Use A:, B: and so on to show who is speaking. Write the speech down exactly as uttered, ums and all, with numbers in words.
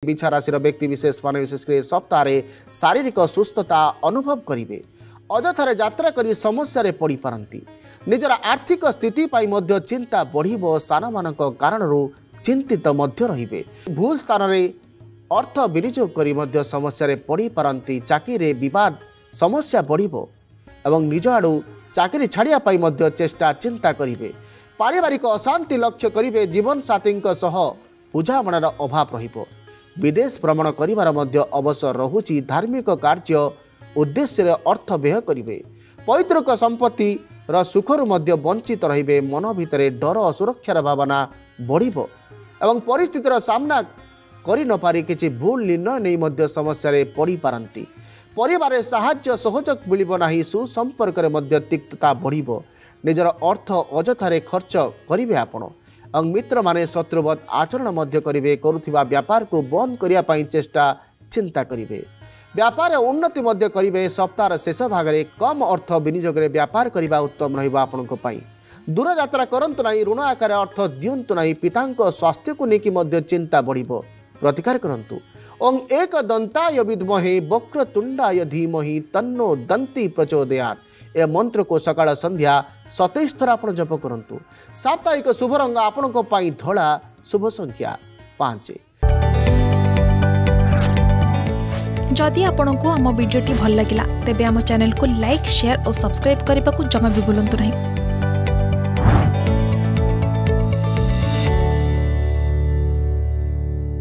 A: बिछा राशि व्यक्ति विशेष मान विशेषकर सप्ताह शारीरिक सुस्थता अनुभव करेंगे। अजथारे यात्रा करी समस्या रे पड़ी पारंती। निजर आर्थिक स्थिति पाई मध्य चिंता बढ़िबो। सान मानक कारणरू चिंतित मध्य रहिबे। भूल स्थान रे अर्थ विनियोग करी मध्य समस्या रे पड़ी पारंती। चाकरी रे विवाद समस्या बढ़िबो एवं निज आड़ू चाकरी छाड़िया पाई मध्य चेष्टा चिंता करिवे। पारिवारिक अशांति लक्ष्य करिवे। जीवन साथी सह बुझामणार अभाव रहिबो। विदेश भ्रमण करिवार मध्य अवसर रहुची। धार्मिक कार्य उद्देश्य अर्थ व्यय करिवे। पैतृक संपत्ति र सुखरु मध्य वंचित रहिबे। मन भितरे डर असुरक्षार भावना बढ़िबो एवं परिस्थितिर सामना करि न पारि किछि भूल निर्णय नै मध्य समस्या रे पड़ी पारंती। परिवार साहाय्य सहयोग मिलिबो नाही। सुसंपर्क रे मध्य तिक्तता बढ़िबो। निजर अर्थ अजथारे खर्च करिवे आपण एवं मित्र माने शत्रुवत आचरण मध्य करिवे। करुथिबा व्यापार को बंद करिया पई चेष्टा चिंता करिवे। व्यापार उन्नति मध्य करिवे। सप्ताह शेष भाग में कम अर्थ विनियोग रे व्यापार करिबा उत्तम रहिबा आपनको पई। दूर यात्रा करंतु नाही। ऋण आकार अर्थ दियंतु नाही। पितांको स्वास्थ्य को नेकी मध्य चिंता बढ़िबो। प्रतिकार करंतु। ओं एक दंताय विद्महे वक्रतुंडाय धीमहि तन्नो दंती प्रचोदयात्। ए मंत्र को सकाळ संध्या सतैश थर आपण जप करंतु। साप्ताहिक शुभ रंग आपनको पई धळा। शुभ संख्या पाँच।
B: जदि आपंक आम भिडी भल लगा तेब आम चैनल को लाइक शेयर और सब्सक्राइब करने को जमा भी भूलु नहीं।